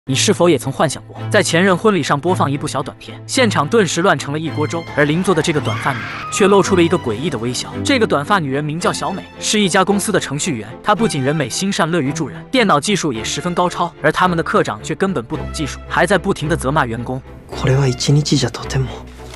你是否也曾幻想过，在前任婚礼上播放一部小短片，现场顿时乱成了一锅粥，而邻座的这个短发女人却露出了一个诡异的微笑。这个短发女人名叫小美，是一家公司的程序员。她不仅人美心善，乐于助人，电脑技术也十分高超。而他们的科长却根本不懂技术，还在不停地责骂员工。 これは一日じゃとても。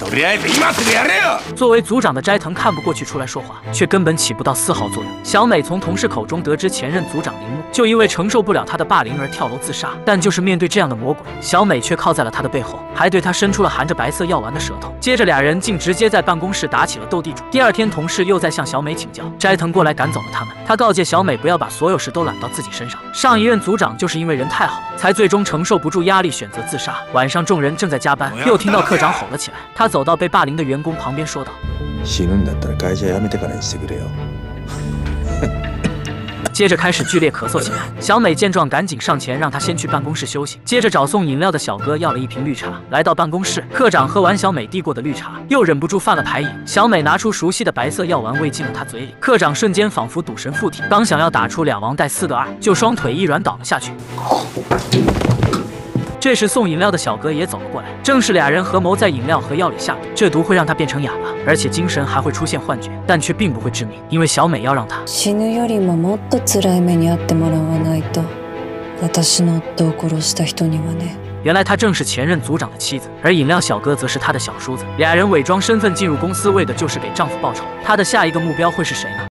作为组长的斋藤看不过去，出来说话，却根本起不到丝毫作用。小美从同事口中得知前任组长铃木就因为承受不了他的霸凌而跳楼自杀，但就是面对这样的魔鬼，小美却靠在了他的背后，还对他伸出了含着白色药丸的舌头。接着俩人竟直接在办公室打起了斗地主。第二天，同事又在向小美请教，斋藤过来赶走了他们。他告诫小美不要把所有事都揽到自己身上。上一任组长就是因为人太好，才最终承受不住压力选择自杀。晚上众人正在加班，又听到科长吼了起来。他走到被霸凌的员工旁边说道：“ 死ぬんだったら会社辞めてからにしてくれよ。” 接着开始剧烈咳嗽起来。小美见状，赶紧上前让他先去办公室休息，接着找送饮料的小哥要了一瓶绿茶。来到办公室，科长喝完小美递过的绿茶，又忍不住犯了牌瘾。小美拿出熟悉的白色药丸喂进了他嘴里，科长瞬间仿佛赌神附体，刚想要打出2王带4个2，就双腿一软倒了下去。这时送饮料的小哥也走了过来，正是俩人合谋在饮料和药里下毒，这毒会让他变成哑巴，而且精神还会出现幻觉，但却并不会致命，因为小美要让他死ぬよりももっと辛い目に遭ってもらわないと、私の夫を殺した人にはね。 原来她正是前任组长的妻子，而饮料小哥则是她的小叔子。俩人伪装身份进入公司，为的就是给丈夫报仇。她的下一个目标会是谁呢？